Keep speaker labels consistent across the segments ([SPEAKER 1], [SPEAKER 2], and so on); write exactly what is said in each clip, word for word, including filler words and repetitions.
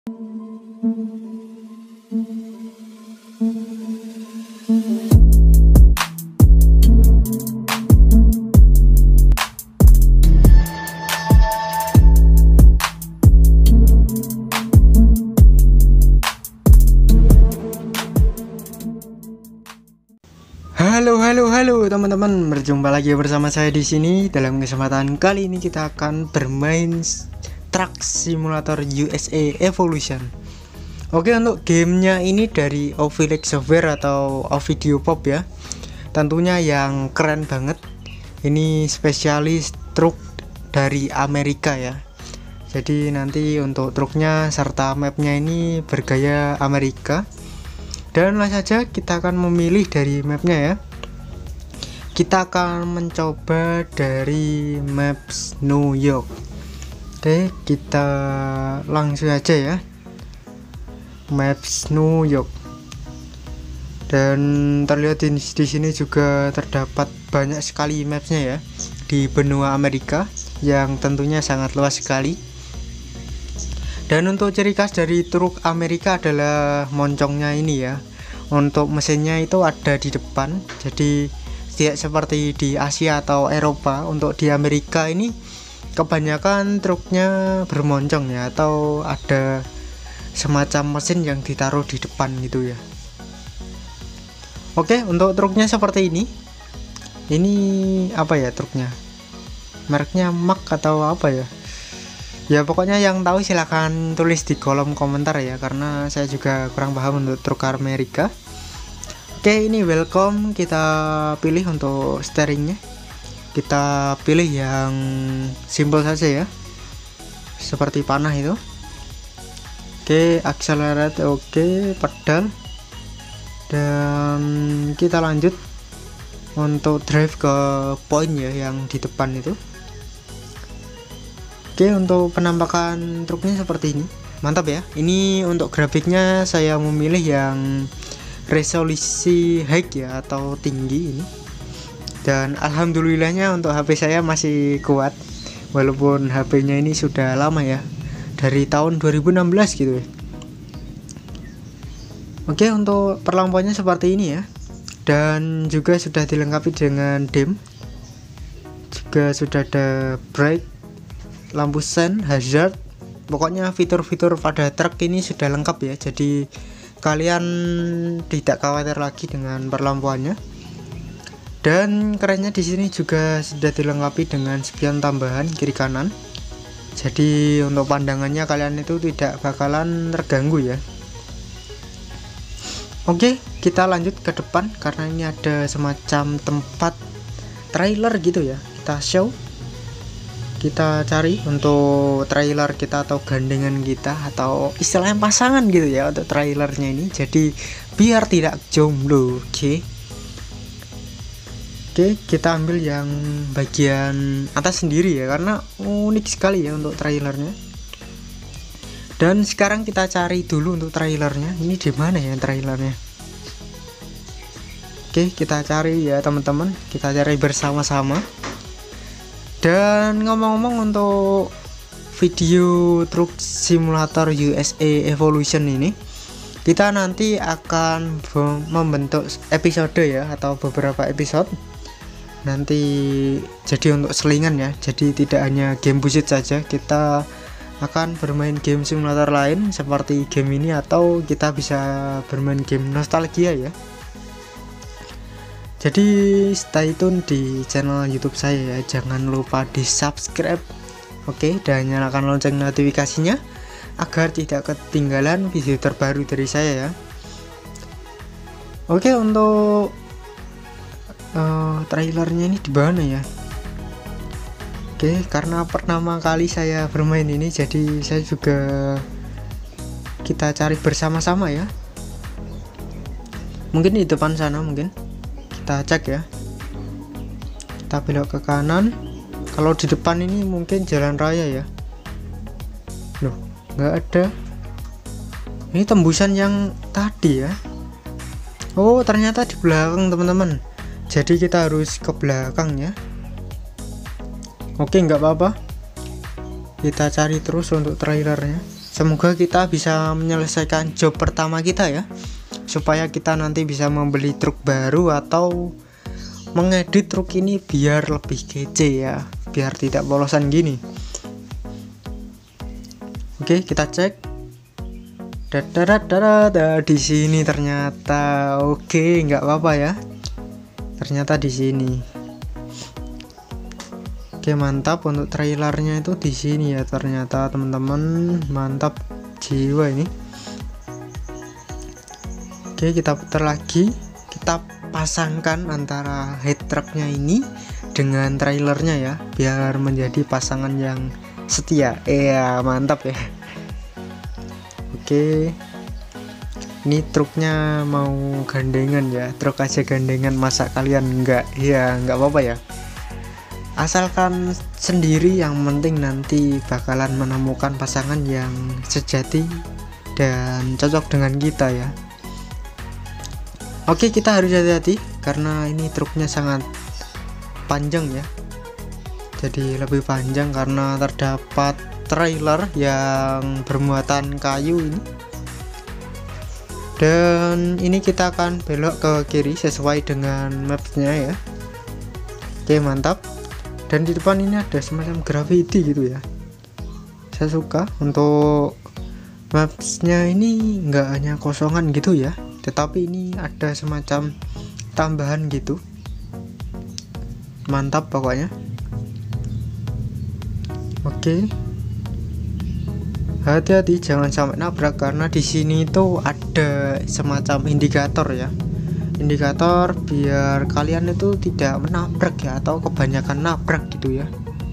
[SPEAKER 1] Halo halo halo teman-teman, berjumpa lagi bersama saya di sini. Dalam kesempatan kali ini kita akan bermain Truck Simulator U S A Evolution. Oke, untuk gamenya ini dari Ovilek Software atau Ovidio Pop ya. Tentunya yang keren banget. Ini spesialis truk dari Amerika ya. Jadi nanti untuk truknya serta mapnya ini bergaya Amerika. Dan langsung saja kita akan memilih dari mapnya ya. Kita akan mencoba dari maps New York. Oke, kita langsung aja ya. Maps New York. Dan terlihat di, di sini juga terdapat banyak sekali mapsnya ya di benua Amerika yang tentunya sangat luas sekali. Dan untuk ciri khas dari truk Amerika adalah moncongnya ini ya. Untuk mesinnya itu ada di depan, jadi tidak seperti di Asia atau Eropa. Untuk di Amerika ini kebanyakan truknya bermoncong ya, atau ada semacam mesin yang ditaruh di depan gitu ya. Oke, untuk truknya seperti ini. Ini apa ya truknya? Mereknya Mack atau apa ya? Ya pokoknya yang tahu silahkan tulis di kolom komentar ya, karena saya juga kurang paham untuk truk Amerika. Oke, ini welcome, kita pilih untuk steeringnya. Kita pilih yang simple saja ya, seperti panah itu. Oke, accelerate, oke, pedal. Dan kita lanjut untuk drive ke point ya yang di depan itu. Oke, untuk penampakan truknya seperti ini, mantap ya. Ini untuk grafiknya saya memilih yang resolusi high ya, atau tinggi ini. Dan alhamdulillahnya untuk H P saya masih kuat, walaupun H P-nya ini sudah lama ya, dari tahun dua ribu enam belas gitu ya. Oke, untuk perlampuannya seperti ini ya. Dan juga sudah dilengkapi dengan dim. Juga sudah ada brake, lampu sen, hazard. Pokoknya fitur-fitur pada truk ini sudah lengkap ya, jadi kalian tidak khawatir lagi dengan perlampuannya. Dan kerennya di sini juga sudah dilengkapi dengan spion tambahan kiri kanan, jadi untuk pandangannya kalian itu tidak bakalan terganggu ya. Oke, kita lanjut ke depan karena ini ada semacam tempat trailer gitu ya. Kita show, kita cari untuk trailer kita atau gandengan kita, atau istilahnya pasangan gitu ya untuk trailernya ini, jadi biar tidak jomblo. Oke Oke, kita ambil yang bagian atas sendiri ya, karena unik sekali ya untuk trailernya. Dan sekarang kita cari dulu untuk trailernya. Ini di mana ya trailernya? Oke, kita cari ya teman-teman, kita cari bersama-sama. Dan ngomong-ngomong untuk video Truck Simulator U S A Evolution ini, kita nanti akan membentuk episode ya, atau beberapa episode nanti jadi untuk selingan ya. Jadi tidak hanya game busit saja, kita akan bermain game simulator lain seperti game ini, atau kita bisa bermain game nostalgia ya. Jadi stay tune di channel YouTube saya ya, jangan lupa di subscribe, oke, dan nyalakan lonceng notifikasinya agar tidak ketinggalan video terbaru dari saya ya. Oke, untuk uh, trailernya ini di mana ya? Oke, karena pertama kali saya bermain ini, jadi saya juga kita cari bersama-sama ya. Mungkin di depan sana, mungkin kita cek ya. Kita belok ke kanan. Kalau di depan ini mungkin jalan raya ya. Loh, nggak ada. Ini tembusan yang tadi ya. Oh, ternyata di belakang teman-teman. Jadi kita harus ke belakang ya. Oke, nggak apa-apa. Kita cari terus untuk trailernya. Semoga kita bisa menyelesaikan job pertama kita ya, supaya kita nanti bisa membeli truk baru atau mengedit truk ini biar lebih kece ya, biar tidak polosan gini. Oke, kita cek. Dadadadada, di sini ternyata. Oke, nggak apa-apa ya. Ternyata di sini. Oke, mantap. Untuk trailernya itu di sini ya. Ternyata teman-teman, mantap jiwa ini. Oke, kita putar lagi. Kita pasangkan antara head trucknya ini dengan trailernya ya, biar menjadi pasangan yang setia. Iya, mantap ya. Oke, ini truknya mau gandengan ya, truk aja gandengan, masa kalian enggak? Ya enggak apa-apa ya, asalkan sendiri, yang penting nanti bakalan menemukan pasangan yang sejati dan cocok dengan kita ya. Oke, kita harus hati-hati karena ini truknya sangat panjang ya, jadi lebih panjang karena terdapat trailer yang bermuatan kayu ini. Dan ini kita akan belok ke kiri sesuai dengan mapsnya ya. Oke, mantap. Dan di depan ini ada semacam graffiti gitu ya, saya suka. Untuk mapsnya ini nggak hanya kosongan gitu ya, tetapi ini ada semacam tambahan gitu. Mantap pokoknya. Oke, hati-hati jangan sampai nabrak karena di sini itu ada semacam indikator ya, indikator biar kalian itu tidak menabrak ya, atau kebanyakan nabrak gitu ya.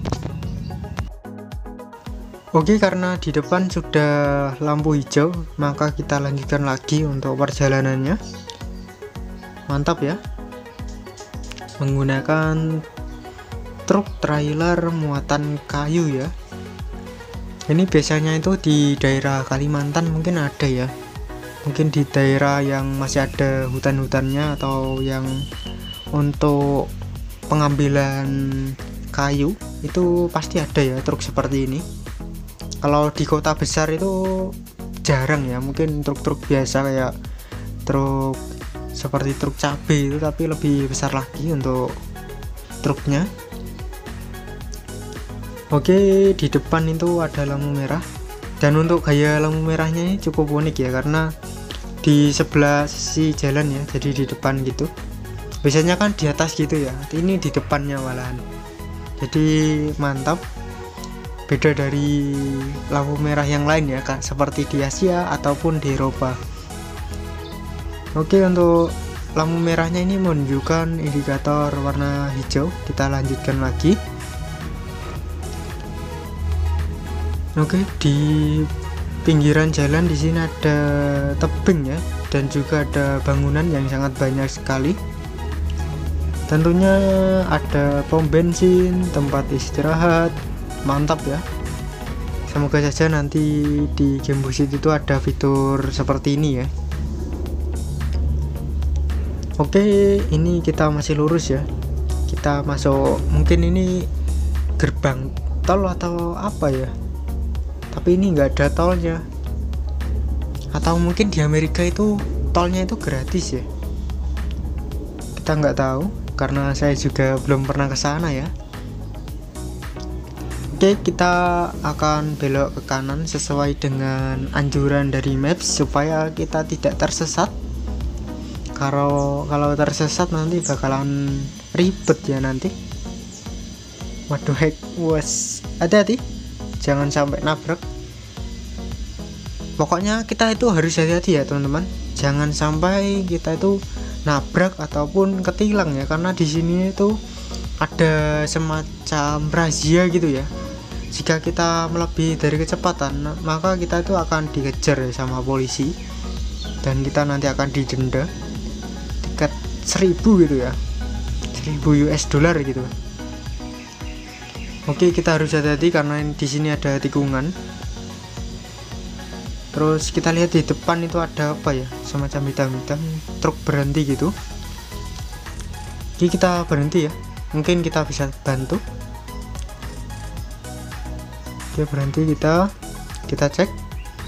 [SPEAKER 1] Oke, karena di depan sudah lampu hijau, maka kita lanjutkan lagi untuk perjalanannya. Mantap ya, menggunakan truk trailer muatan kayu ya. Ini biasanya itu di daerah Kalimantan mungkin ada ya, mungkin di daerah yang masih ada hutan-hutannya atau yang untuk pengambilan kayu itu pasti ada ya truk seperti ini. Kalau di kota besar itu jarang ya, mungkin truk-truk biasa kayak truk seperti truk cabai itu, tapi lebih besar lagi untuk truknya. Oke, di depan itu ada lampu merah, dan untuk gaya lampu merahnya ini cukup unik ya, karena di sebelah sisi jalan ya, jadi di depan gitu. Biasanya kan di atas gitu ya, ini di depannya malahan. Jadi mantap, beda dari lampu merah yang lain ya Kak, seperti di Asia ataupun di Eropa. Oke, untuk lampu merahnya ini menunjukkan indikator warna hijau. Kita lanjutkan lagi. Oke, di pinggiran jalan di sini ada tebing ya, dan juga ada bangunan yang sangat banyak sekali. Tentunya ada pom bensin, tempat istirahat. Mantap ya. Semoga saja nanti di game Busit itu ada fitur seperti ini ya. Oke, ini kita masih lurus ya. Kita masuk, mungkin ini gerbang tol atau apa ya, tapi ini nggak ada tolnya. Atau mungkin di Amerika itu tolnya itu gratis ya, kita nggak tahu karena saya juga belum pernah ke sana ya. Oke, kita akan belok ke kanan sesuai dengan anjuran dari maps supaya kita tidak tersesat. Kalau kalau tersesat nanti bakalan ribet ya nanti. Waduh, heck, was, hati-hati jangan sampai nabrak. Pokoknya kita itu harus hati-hati ya teman-teman, jangan sampai kita itu nabrak ataupun ketilang ya, karena di sini itu ada semacam razia gitu ya. Jika kita melebihi dari kecepatan, maka kita itu akan dikejar ya sama polisi, dan kita nanti akan didenda tiket seribu gitu ya, seribu U S dollar gitu. Oke, kita harus hati-hati karena di sini ada tikungan. Terus kita lihat di depan itu ada apa ya, semacam hitam-hitam, truk berhenti gitu. Oke, kita berhenti ya, mungkin kita bisa bantu. Oke, berhenti, kita kita cek.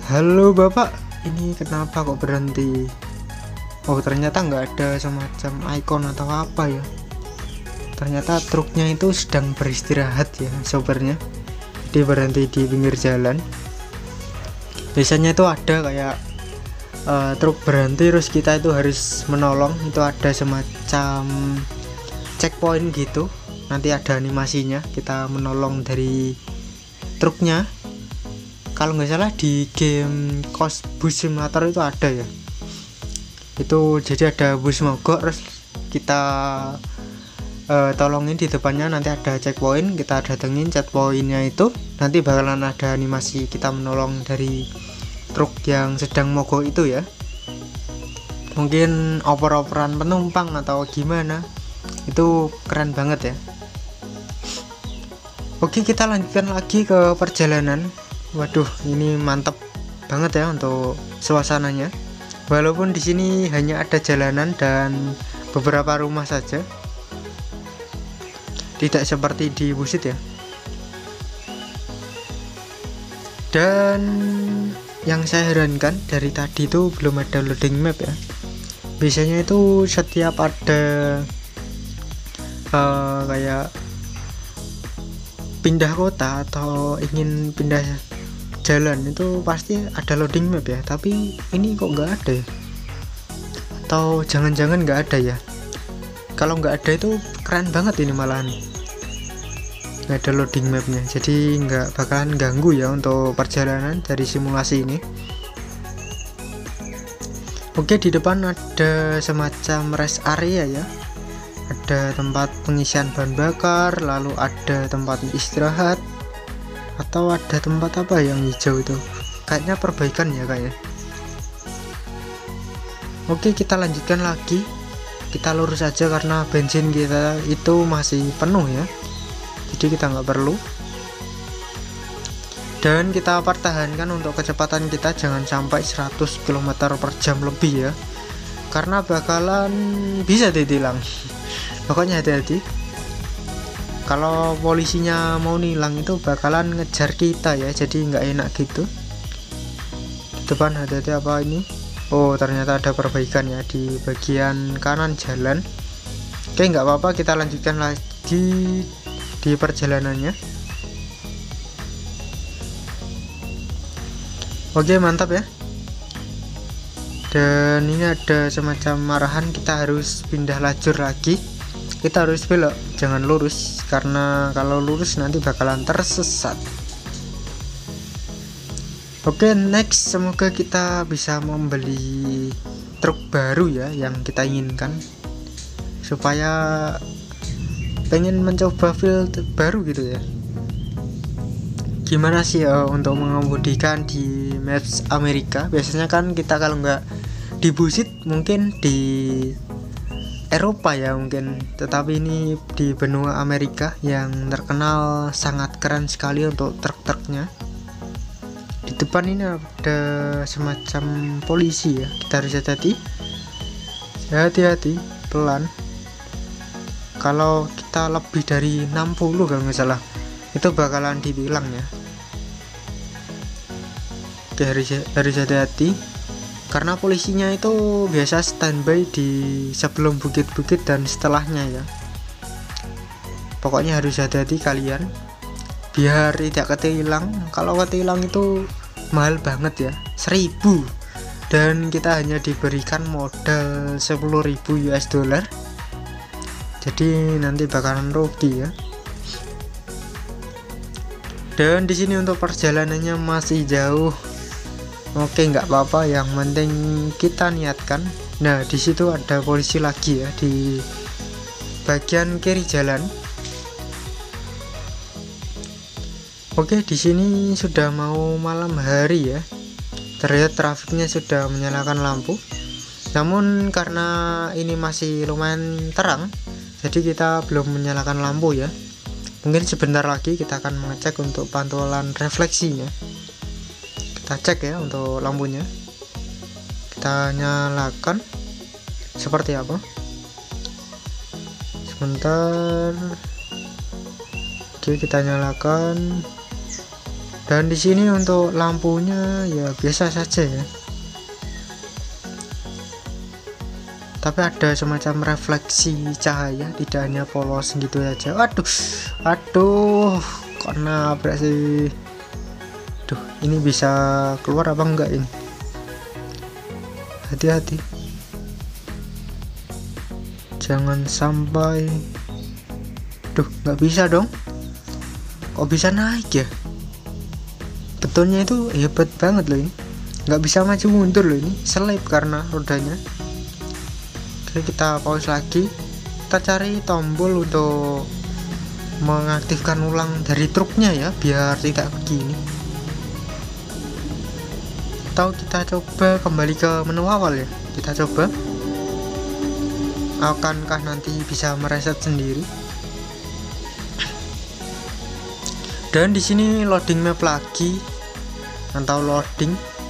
[SPEAKER 1] halo bapak, ini kenapa kok berhenti? Oh ternyata nggak ada semacam icon atau apa ya, ternyata truknya itu sedang beristirahat ya sopirnya, jadi berhenti di pinggir jalan. Biasanya itu ada kayak uh, truk berhenti terus kita itu harus menolong, itu ada semacam checkpoint gitu, nanti ada animasinya kita menolong dari truknya. Kalau nggak salah di game Cos Bus Simulator itu ada ya, itu jadi ada bus mogok terus kita uh, tolongin di depannya, nanti ada checkpoint, kita datengin checkpointnya itu nanti bakalan ada animasi kita menolong dari truk yang sedang mogok itu ya, mungkin oper-operan penumpang atau gimana, itu keren banget ya. Oke kita lanjutkan lagi ke perjalanan. Waduh ini mantap banget ya untuk suasananya, walaupun di sini hanya ada jalanan dan beberapa rumah saja, tidak seperti di Busit ya. Dan yang saya herankan dari tadi itu belum ada loading map ya. Biasanya itu setiap ada uh, kayak pindah kota atau ingin pindah jalan itu pasti ada loading map ya, tapi ini kok nggak ada ya, atau jangan-jangan nggak ada ya. Kalau nggak ada itu keren banget ini malahan, nggak ada loading mapnya, jadi nggak bakalan ganggu ya untuk perjalanan dari simulasi ini. Oke di depan ada semacam rest area ya, ada tempat pengisian bahan bakar, lalu ada tempat istirahat, atau ada tempat apa yang hijau itu, kayaknya perbaikan ya kayaknya. Oke kita lanjutkan lagi, kita lurus aja karena bensin kita itu masih penuh ya, jadi kita nggak perlu. Dan kita pertahankan untuk kecepatan kita jangan sampai seratus kilometer per jam lebih ya, karena bakalan bisa ditilang. Pokoknya hati-hati, kalau polisinya mau nilang itu bakalan ngejar kita ya, jadi nggak enak gitu. Di depan hati-hati apa ini, oh ternyata ada perbaikan ya di bagian kanan jalan. Oke nggak apa-apa, kita lanjutkan lagi di perjalanannya. Oke mantap ya. Dan ini ada semacam arahan, kita harus pindah lajur lagi, kita harus belok jangan lurus, karena kalau lurus nanti bakalan tersesat. Oke next, semoga kita bisa membeli truk baru ya yang kita inginkan, supaya pengen mencoba field baru gitu ya. Gimana sih uh, untuk mengemudikan di Maps Amerika? Biasanya kan kita kalau nggak di Busit mungkin di Eropa ya mungkin, tetapi ini di benua Amerika yang terkenal sangat keren sekali untuk truk-truknya. Di depan ini ada semacam polisi ya, kita harus hati-hati, hati-hati pelan. Kalau kita lebih dari enam puluh kalau nggak salah itu bakalan ditilang ya. Oke harus harus hati-hati, karena polisinya itu biasa standby di sebelum bukit-bukit dan setelahnya ya. Pokoknya harus hati-hati kalian biar tidak ketilang. Kalau ketilang itu mahal banget ya, seribu, dan kita hanya diberikan modal sepuluh ribu U S dollar, jadi nanti bakalan rugi ya. Dan di sini untuk perjalanannya masih jauh. Oke nggak apa-apa, yang penting kita niatkan. Nah di situ ada polisi lagi ya di bagian kiri jalan. Oke di sini sudah mau malam hari ya, terlihat trafiknya sudah menyalakan lampu, namun karena ini masih lumayan terang jadi kita belum menyalakan lampu ya. Mungkin sebentar lagi kita akan mengecek untuk pantulan refleksinya. Kita cek ya untuk lampunya, kita nyalakan seperti apa. Sebentar, oke kita nyalakan. Dan di sini untuk lampunya ya biasa saja ya, tapi ada semacam refleksi cahaya, tidak hanya polos gitu aja. Waduh, aduh, kok nabrak sih? Duh, ini bisa keluar apa enggak ini? Hati-hati, jangan sampai. Duh, nggak bisa dong. Kok bisa naik ya? Betulnya itu hebat banget loh ini. Nggak bisa maju mundur loh ini, selip karena rodanya. Oke, kita pause lagi. Kita cari tombol untuk mengaktifkan ulang dari truknya ya, biar tidak begini. Atau kita coba kembali ke menu awal ya. Kita coba. Akankah nanti bisa mereset sendiri? Dan di sini loading map lagi atau loading.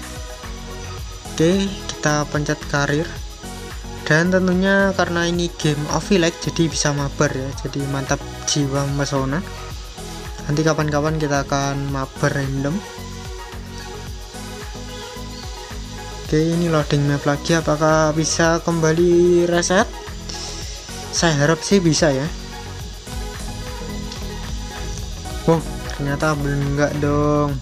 [SPEAKER 1] Oke, kita pencet karir. Dan tentunya karena ini game of village jadi bisa mabar ya, jadi mantap jiwa mesona. Nanti kapan-kapan kita akan mabar random. Oke, ini loading map lagi. Apakah bisa kembali reset? Saya harap sih bisa ya. Oh, ternyata belum, enggak dong.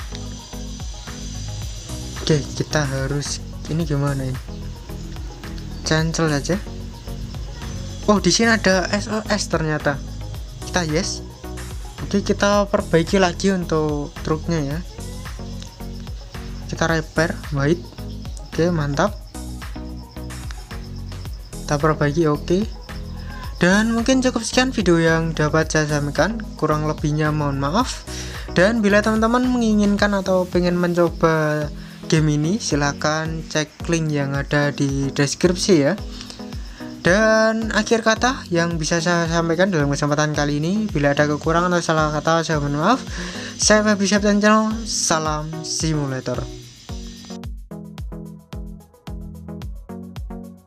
[SPEAKER 1] Oke, kita harus ini gimana ini? Cancel aja. Oh, di sini ada S O S ternyata. Kita yes. Oke, kita perbaiki lagi untuk truknya ya. Kita repair, baik. Oke, mantap. Kita perbaiki, oke. Dan mungkin cukup sekian video yang dapat saya sampaikan. Kurang lebihnya mohon maaf. Dan bila teman-teman menginginkan atau pengen mencoba game ini, silahkan cek link yang ada di deskripsi ya. Dan akhir kata yang bisa saya sampaikan dalam kesempatan kali ini, bila ada kekurangan atau salah kata saya mohon maaf. Saya Feby Septian Channel, salam simulator.